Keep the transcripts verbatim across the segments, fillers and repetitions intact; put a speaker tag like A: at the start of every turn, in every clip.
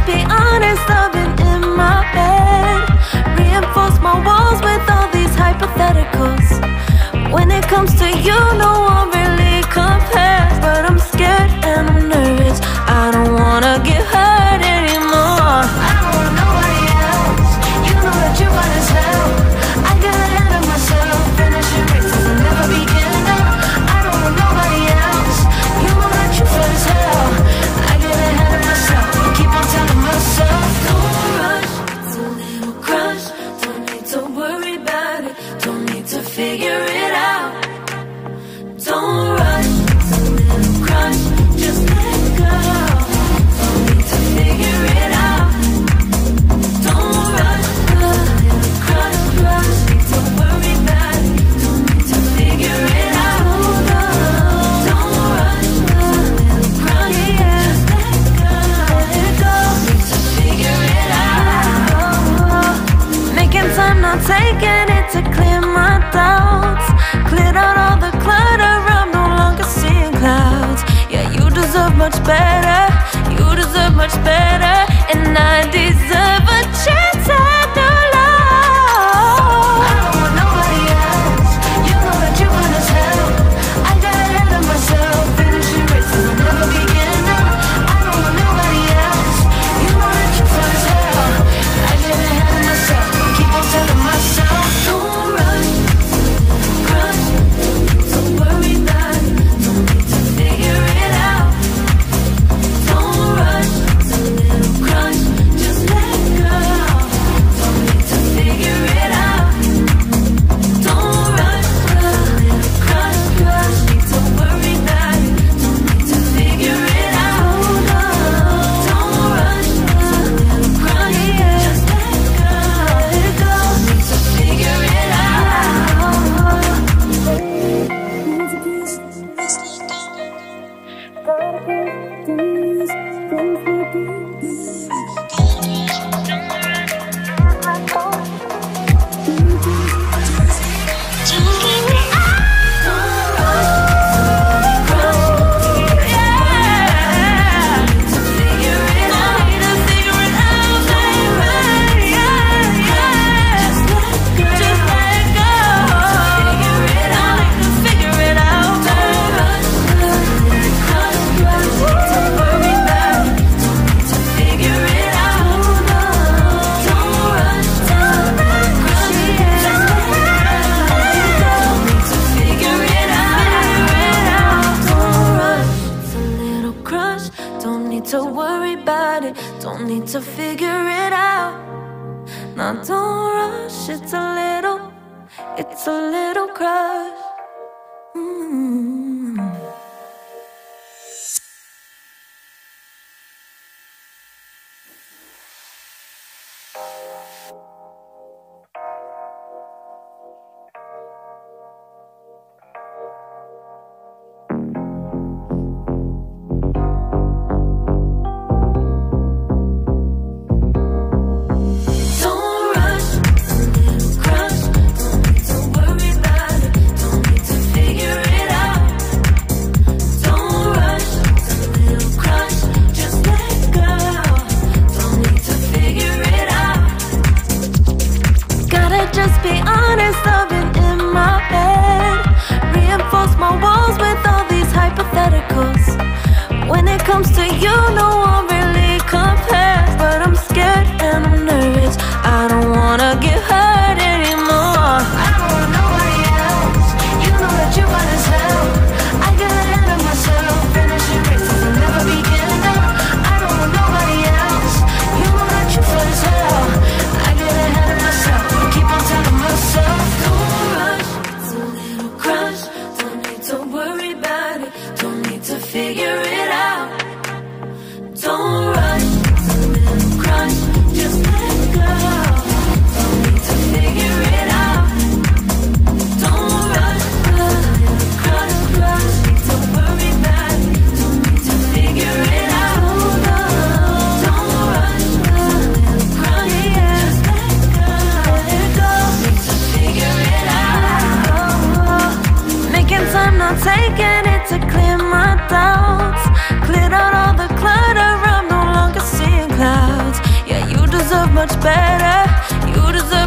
A: be honest, I've been in my bed. Reinforce my walls with all these hypotheticals. When it comes to you, no one really compares. But I'm scared and I'm nervous, I don't wanna get hurt anymore. I don't want nobody else, you know that you're fine as hell. I get ahead of myself, finishing races and never beginning up. I don't want nobody else, you know that you're fine as hell. I get ahead of myself, keep on telling myself, don't rush, it's a little crush. Don't need to worry about it, don't need to figure it out. Don't rush, it's a little crush, just let go. Don't need to figure it out. Don't rush, a little crush, crush. Need to worry about it, don't need to figure it out. Don't rush, a little crush, just let go. Let go, need to figure it out. Making time, not taking it to clear my doubts. Cleared out all the clutter, I'm no longer seeing clouds. Yeah, you deserve much better, you deserve much better. And I deserve a chance at new love. I don't want nobody else, you know that you're fine as hell. I got ahead of myself, finishing races and never beginning up. I don't want nobody else, you know that you're fine as hell. I get ahead of myself, keep on telling myself, don't rush, crush. Don't worry about it, don't need to figure it out. Don't rush, it's a little crush, just let go. Don't need to figure it out. Don't rush, a little crush, crush. Need to worry about it, don't need to figure it out. Don't rush, a little crush, just let go. Let go, need to figure it out. Don't need to worry about it, don't need to figure it out. Now don't rush, it's a little, it's a little crush. Mm-hmm. Don't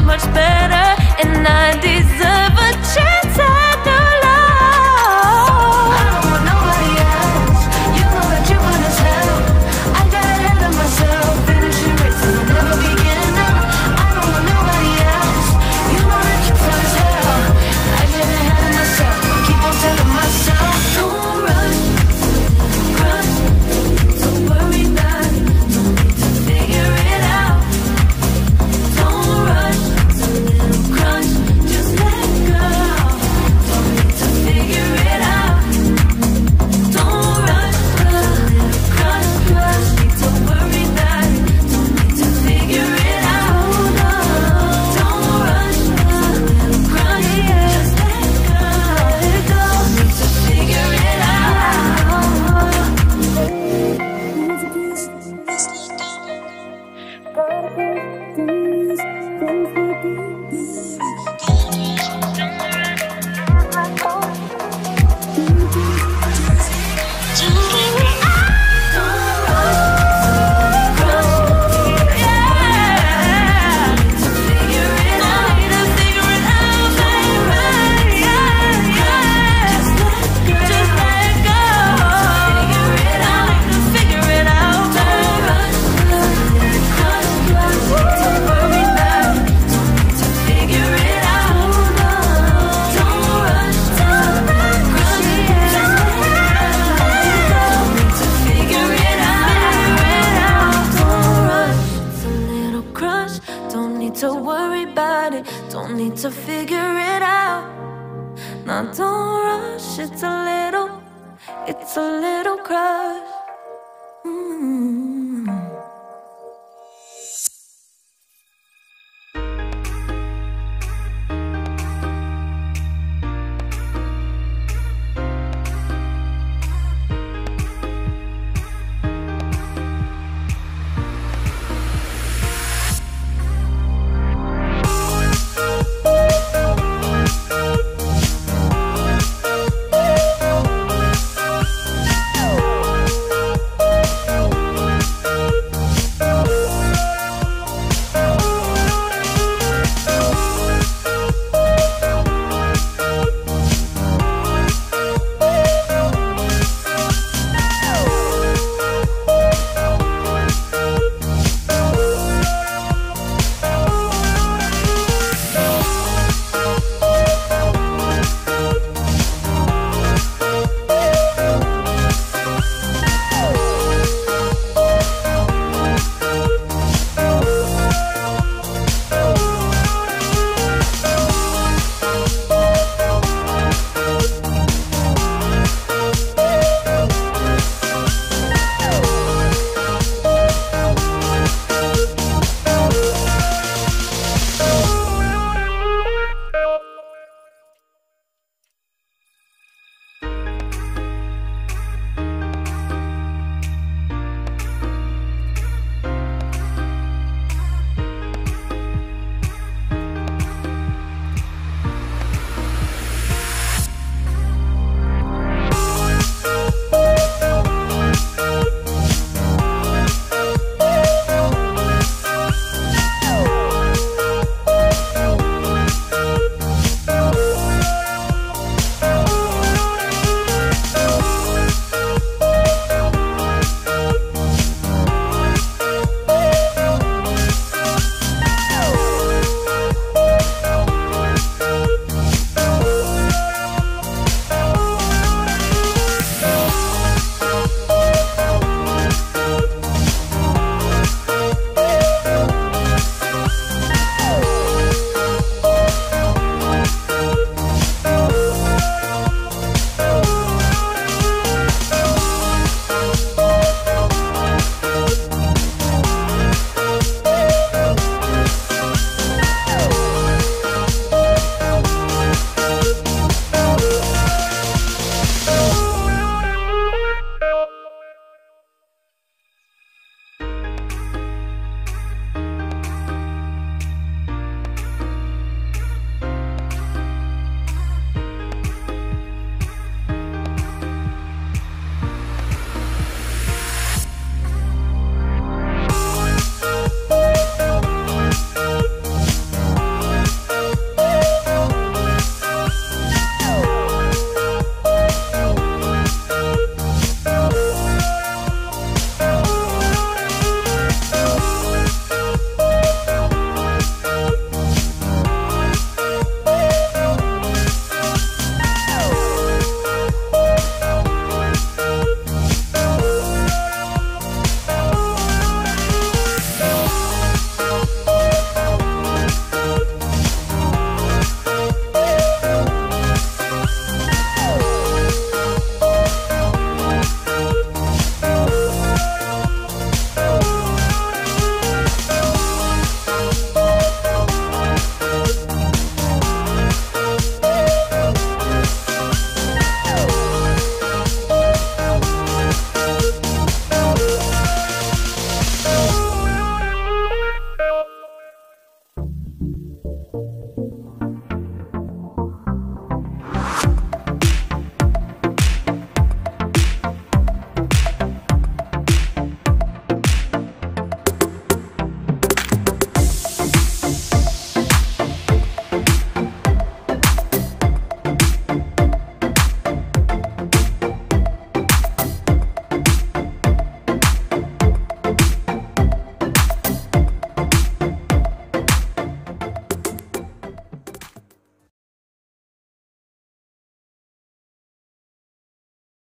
A: much better, and I deserve a chance at new love. I don't want nobody else. You know that you want as hell. I got ahead of myself, finishing races will never begin now. I don't want nobody else. You know that you fun as hell. I get ahead of myself, keep on telling myself, don't rush, rush, don't worry about it, don't need to figure it out. Don't rush, it's a little crush, just let go. Don't need to figure it out. Don't rush, it's a little crush, crush, need to worry about it, don't need to figure it out. Don't rush, it's a little crush, just let go. Don't need to figure it out. To worry about it, don't need to figure it out. Now don't rush, it's a little, it's a little crush.